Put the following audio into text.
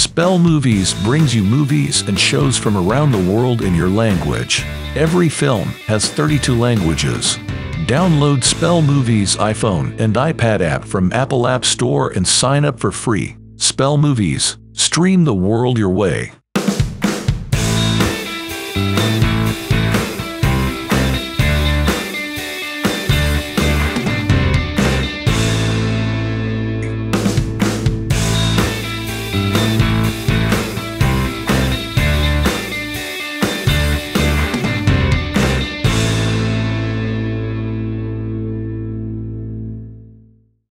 Spell Movies brings you movies and shows from around the world in your language. Every film has 32 languages. Download Spell Movies iPhone and iPad app from Apple App Store and sign up for free. Spell Movies. Stream the world your way.